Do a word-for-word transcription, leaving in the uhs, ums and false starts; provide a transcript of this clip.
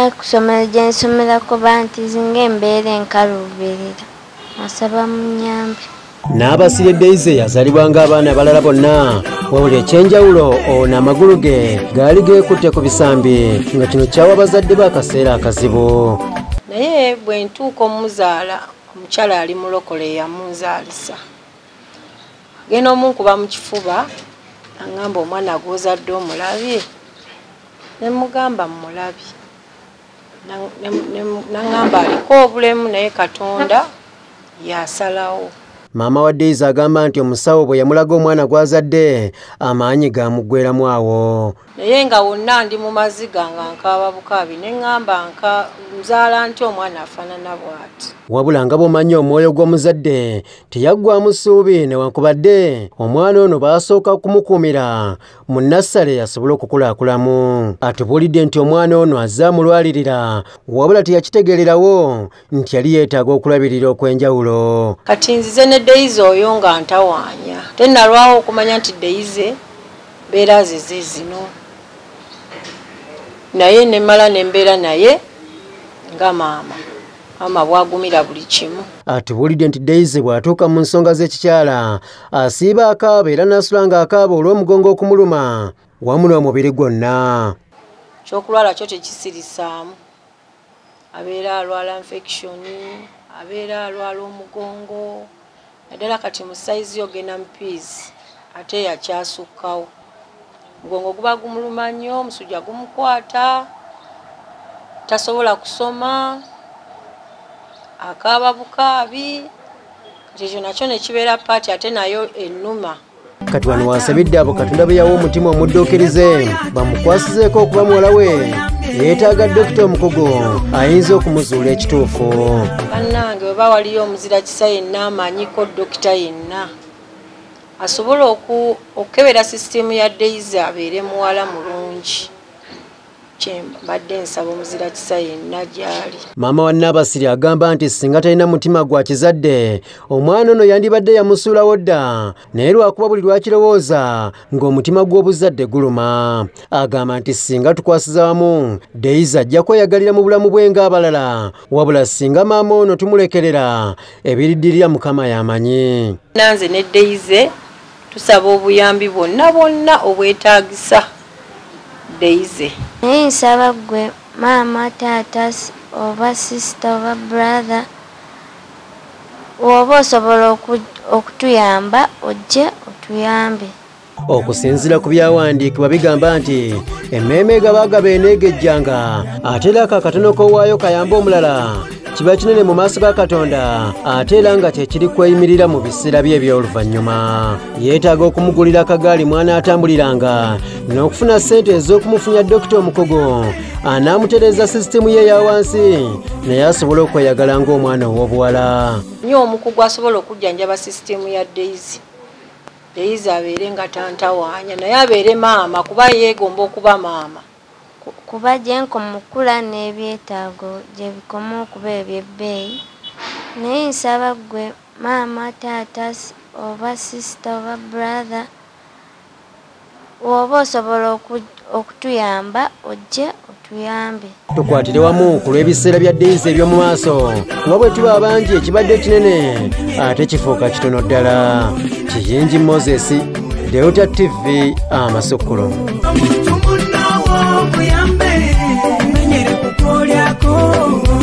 Kusomera gye nsomerako banti zinga embeera enkaluubirira asaba munyambe. N'abasire Daisy yazalibwa ng'abaana abalala bonna wabula ekyenjawulo ono amagulu ge gaali geekutte ku bisambi nga kino kyawa bazadde b'akaseera akazibu. Naye bwe ntuuka omuzaala omukyala ali mulokole yamunzaalisa genda omunkuba mu kifuba aŋŋamba omwana gw'ozadde omulabye ne mugamba mmulabye naŋŋamba aliko obulemu naye Katonda yasalawo. Maama wa Daisy agamba nti omusawo bwe yamulaga omwana gw'azadde amaanyi gamuggweeramu awo. Naye nga wonna ndi mu maziga nga nkaaba bukaabi ne ŋŋamba nka nzaala nti omwana afaanana bw'ati. Wabula nga bw'omanyi omwoyo gw'omuzadde teyaggwamu ssuubi newankubadde omwana ono baasooka kumukuumira mu nnassale asobole okukulaakulamu. Atubuulidde nti omwana ono azze amulwalirira wabula teyakitegeererawo nti yali yeetaaga okulabirira okw'enjawulo. Kati nzize ne Daisy oyo nga ntawaanya tennalwawo okumanya nti Daisy mbeera ze ze zino naye ne mmala ne mbeera naye nga maama. Mama bwagumira buli kimu. Atubuulidde nti Daisy bw'atuuka mu nsonga z'ekikyala asiiba akaaba era n'asula ng'akaaba olw'omugongo okumuluma wamu n'omubiri gwonna. Kyokulwala kyo tekisirisaamu. Abeera alwala infection, abeera alwala omugongo. Naddala kati mu sayizi ogenda mupiizi ate yakyasukkawo. Mugongo guba gumuluma nnyo, omusujja gumukwata, tasobola kusoma. Akaaba bukaabi ekyo nakyo ne kibeera paati ate nayo ennuma. Kati wano wasabidde abo Katonda bwe yawa omutima omudduukirize bamukwasizeeko okuba muwala we yeetaaga Dokita Omukogo ayinza okumuzuula ekituufu. Bannange bwe bawaliyo omuzira kisa yenna amanyiko dokita yenna asobola okukebera sisitemu ya Daisy abeere muwala mulungi. Badde nsaba omuzira kisa yenna gyali. Maama wa Nabasiri agamba nti singa talina mutima gwa kizadde omwana ono yandibadde yamusuulawo dda naye lwakuba buli lwakirowooza ng'omutima gw'obuzadde guluma. Agamba nti singa tukwasiza wamu Daisy ajja kweyagalira mu bulamu bwe ng'abalala wabula singa maama ono tumulekerera ebiriddirira Mukama y'amanyi. Nanze ne Daisy tusaba obuyambi bwonna bwonna obwetaagisa Daisy. Naye nsaba ggwe maama, taata oba sisita oba brother oba osobola okutuyamba ojje otuyambe. Okusinziira ku byawandiikibwa bigamba nti emmeeme gabaagaba eneegejjanga ate era akakatono k'owaayo kayamba omulala kiba kinene mu maaso ga Katonda ate era nga kyekiri kweyimirira mu biseera bye eby'oluvannyuma. Yeetaaga okumugulira akagaali mwana atambuliranga n'okufuna ssente ez'okumufunya Dokita Omukogo anaamutereeza sisitemu ye eya wansi naye asobole okweyagala ng'omwana ow'obuwala. Nnyo omukugu asobola okujjanjaba sisitemu ya Daisy. Daisy abeere nga tantawaanya naye abeere maama kuba yeegomba okuba maama. Kuba gye nkomukula n'ebyetaago gye bikoma okuba eby'ebbeeyi. Naye nsaba ggwe maama, taata oba sisita oba brother oba osobola okutuyamba ojje otuyambe. Tukwatire wamu ku lw'ebiseera bya Daisy eby'omu maaso kuba bwe tuba abangi ekibadde kinene ate kifuuka kitono ddala. Kiyingi Moses, Deuta T V Amasukkulo.